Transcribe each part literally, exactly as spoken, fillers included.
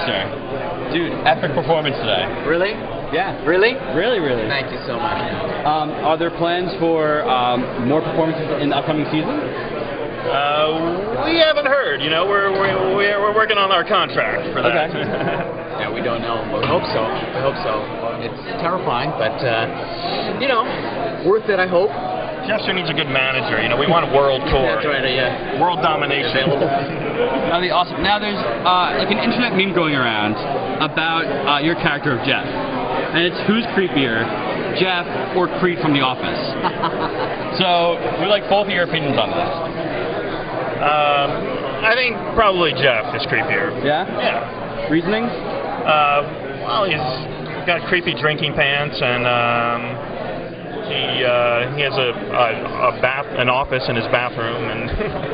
Jeffster. Dude, epic performance today. Really? Yeah. Really? Really, really. Thank you so much. Um, are there plans for um, more performances in the upcoming season? Uh, we haven't heard. You know, we're we're we're, we're working on our contract for that. Okay. Yeah, we don't know, but we hope so. We hope so. It's terrifying, but uh, you know, worth it. I hope. Jeffster needs a good manager. You know, we want a world tour. That's right. Yeah. World domination. That'd be awesome. Now there's uh, like an internet meme going around about uh, your character of Jeff, and it's who's creepier, Jeff or Creed from The Office. So we like both of your opinions on that. Um, I think probably Jeff is creepier. Yeah. Yeah. Reasoning? Uh, well, he's got creepy drinking pants, and um, he uh, he has a, a a bath, an office in his bathroom, and.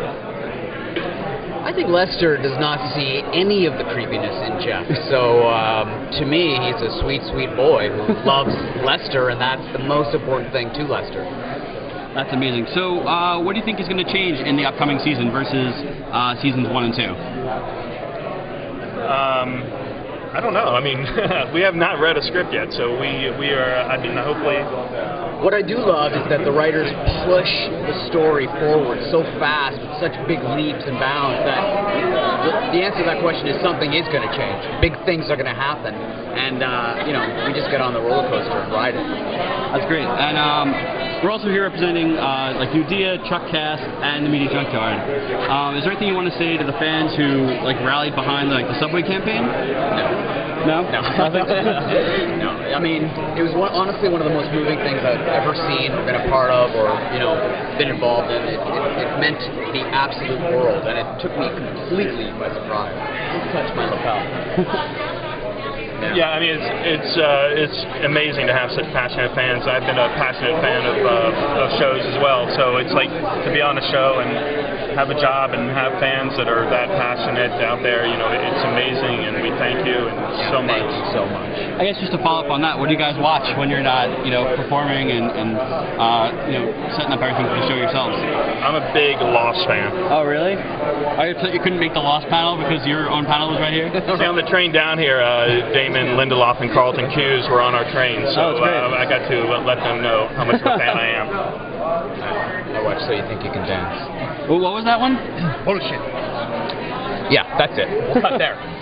I think Lester does not see any of the creepiness in Jeff. So um, to me, he's a sweet, sweet boy who loves Lester, and that's the most important thing to Lester. That's amazing. So uh, what do you think is going to change in the upcoming season versus uh, seasons one and two? Um, I don't know. I mean, we have not read a script yet, so we we are. I mean, hopefully. What I do love is that the writers push the story forward so fast with such big leaps and bounds that the answer to that question is something is going to change. Big things are going to happen, and uh, you know, we just get on the roller coaster and ride it. That's great. And um, we're also here representing uh, like nuDia, Chuckcast, and the Media Junkyard. Um, is there anything you want to say to the fans who like rallied behind like the subway campaign? No. No? No. Nothing? No. I mean, it was one, honestly one of the most moving things I've ever seen or been a part of or, you know, been involved in. It, it, it meant the absolute world, and it took me completely by surprise. It touched my lapel. Yeah. yeah, I mean, it's it's uh, it's amazing to have such passionate fans. I've been a passionate fan of uh, of shows as well, so it's like to be on a show and have a job and have fans that are that passionate out there. You know, it's amazing, and we thank you and yeah, so thank much. you so much. I guess just to follow up on that, what do you guys watch when you're not, you know, performing and, and uh, you know, setting up everything for the show yourselves? I'm a big Lost fan. Oh, really? Are you upset you couldn't make the Lost panel because your own panel was right here? See, on the train down here, uh, Damon Lindelof and Carlton Cuse were on our train, so oh, uh, I got to uh, let them know how much of a fan I am. I watch So You Think You Can Dance. Well, what was that one? Bullshit. Yeah, that's it. We'll cut there.